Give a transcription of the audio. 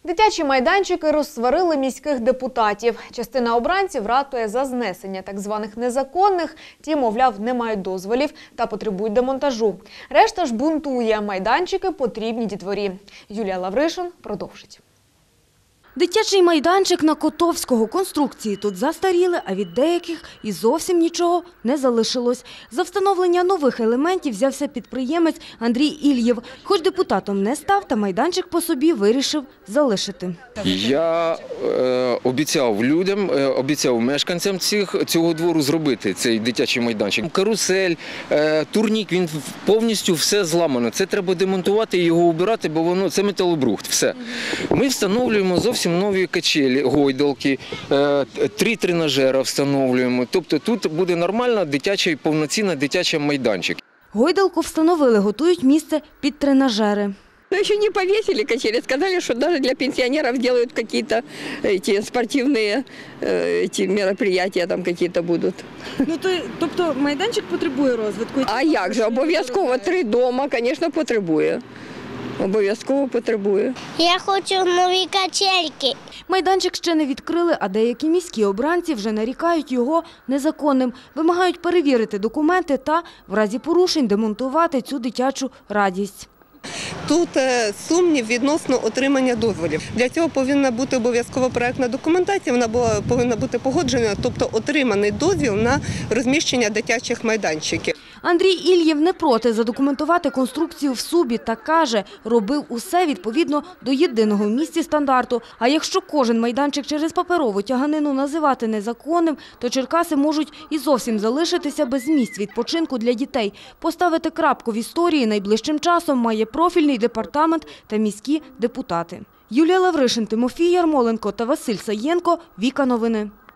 Дитячі майданчики розсварили міських депутатів. Частина обранців ратує за знесення так званих незаконних, ті, мовляв, не мають дозволів та потребують демонтажу. Решта ж бунтує, майданчики потрібні дітворі. Юлія Лавришин продовжить. Дитячий майданчик на Котовського. Конструкції тут застаріли, а від деяких і зовсім нічого не залишилось. За встановлення нових елементів взявся підприємець Андрій Ільєв. Хоч депутатом не став, та майданчик по собі вирішив залишити. Я обіцяв людям, обіцяв мешканцям цього двору зробити цей дитячий майданчик. Карусель, турнік, він повністю все зламано. Це треба демонтувати і його убирати, бо це металобрухт. Все. Ми встановлюємо зовсім нові качелі, гойдалки, 3 тренажера встановлюємо. Тобто тут буде нормальна дитяча, повноцінна дитяча майданчик. Гойдалку встановили, готують місце під тренажери. Но еще не повесили качели, сказали, что даже для пенсионеров делают какие-то спортивные мероприятия, там какие-то будут. Тобто майданчик потребує розвитку? А як же, обов'язково 3 дома, звісно, потребує. Обов'язково потребує. Я хочу нові качельки. Майданчик ще не відкрили, а деякі міські обранці вже нарікають його незаконним. Вимагають перевірити документи та, в разі порушень, демонтувати цю дитячу радість. Тут сумнів відносно отримання дозволів. Для цього повинна бути обов'язкова проектна документація, вона повинна бути погоджена, тобто отриманий дозвіл на розміщення дитячих майданчиків. Андрій Ільєв не проти задокументувати конструкцію в Субі та каже, робив усе відповідно до єдиного в місті стандарту. А якщо кожен майданчик через паперову тяганину називати незаконним, то Черкаси можуть і зовсім залишитися без місць відпочинку для дітей. Поставити крапку в історії найближчим часом має профільний департамент та міські депутати. Юлія Лавришин, Тимофій Ярмоленко та Василь Саєнко. Віка Новини.